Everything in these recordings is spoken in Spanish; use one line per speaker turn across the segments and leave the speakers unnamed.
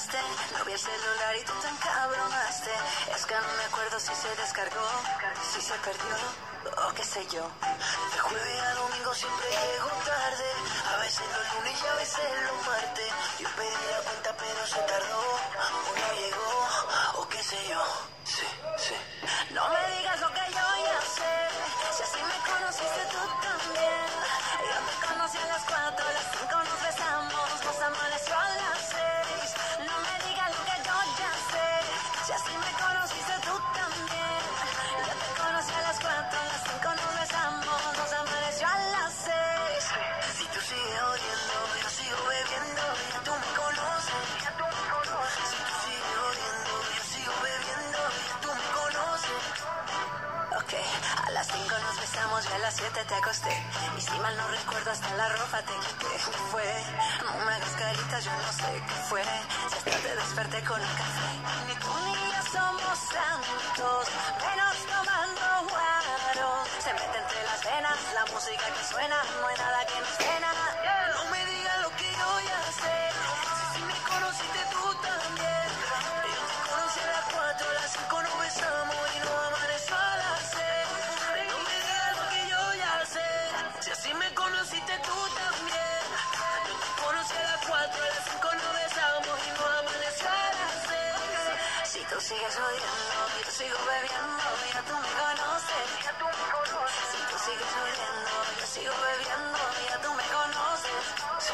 llamaste, no vi el celular y tú te encabronaste. Es que no me acuerdo si se descargó, si se perdió o qué sé yo.
De jueves a domingo siempre llego tarde, a veces los lunes y a veces los martes. Yo pedí la cuenta pero se tardó, o no llegó, o qué sé yo. Sí, sí.
No me digas lo que yo ya sé, si así me conociste tú también. Yo te conocí a las 4, a las 5 nos besamos, nos amaneció a las 6. No me digas lo que yo ya sé, si así me conociste tú también. Yo te conocí a las 4, a las 5 nos besamos, nos amaneció a las 6.
Si tú sigues odiando, yo sigo bebiendo, ya tú me conoces, ya tú me conoces. Si tú sigues odiando, yo sigo bebiendo, ya tú me conoces.
Ok, a las 5 nos besamos y a las 7 te acosté. Y si mal no recuerdo hasta la ropa te quité. ¿Qué fue? No me hagas caritas, yo no sé qué fue. Si hasta te desperté con un café. Ni tú ni yo somos santos, menos tomando guaro. Se mete entre las venas la música que suena, no hay nada que nos frena.
No me digas lo que yo ya sé, si me conociste tú también. Yo te conocí a las 4, a las 5 nos besamos y no amaneció a las 6. No me digas lo que yo ya sé, si así me conociste tú también. Yo te conocí a las 4, a las 5 nos besamos y no amaneció a las 6.
Si tú sigues odiando, yo sigo bebiendo, ya tú me conoces,
Ya tú me conoces.
Si tú sigues odiando, yo sigo bebiendo, ya tú me conoces.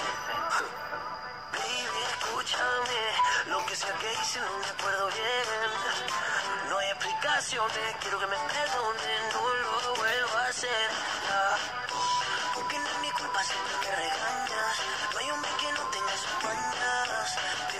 Baby, escúchame, lo que sea que hice no me acuerdo bien. No hay explicaciones, quiero que me perdonen, no lo vuelvo a hacer. Porque no es mi culpa, siempre me regañas. No hay hombre que no tenga sus mañas.